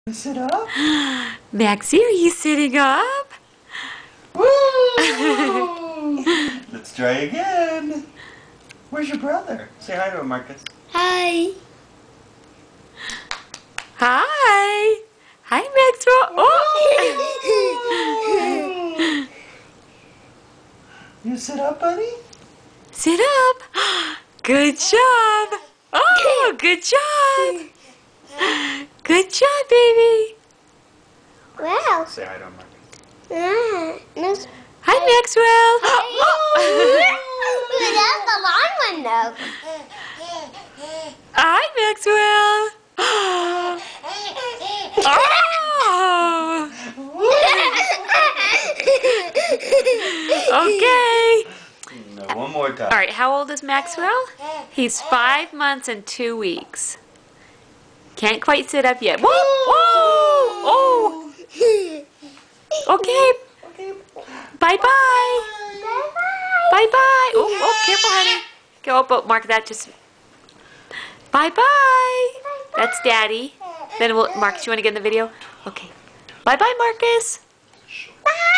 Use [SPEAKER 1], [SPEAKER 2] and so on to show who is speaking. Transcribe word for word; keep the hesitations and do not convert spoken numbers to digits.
[SPEAKER 1] Sit up.
[SPEAKER 2] Maxie, are you sitting up?
[SPEAKER 1] Woo! Let's try again. Where's your brother? Say hi to him, Marcus.
[SPEAKER 3] Hi.
[SPEAKER 2] Hi. Hi, Maxwell. Oh.
[SPEAKER 1] You sit up, buddy?
[SPEAKER 2] Sit up. Good job. Oh, good job. Good job, baby.
[SPEAKER 3] Wow.
[SPEAKER 1] Say hi to him, Marcus.
[SPEAKER 3] Yeah. No.
[SPEAKER 2] Hi, Maxwell.
[SPEAKER 3] That's a long one, though.
[SPEAKER 2] Hi, Maxwell. Oh. Okay.
[SPEAKER 1] No, one more time.
[SPEAKER 2] All right, how old is Maxwell? He's five months and two weeks. Can't quite sit up yet. Whoa! Whoa! Oh! Okay. Bye-bye. Bye-bye. Oh, oh, careful, honey. Go up, oh, mark that. Just bye-bye. That's Daddy. Then we'll, Marcus, you want to get in the video? Okay. Bye-bye, Marcus.
[SPEAKER 3] Bye.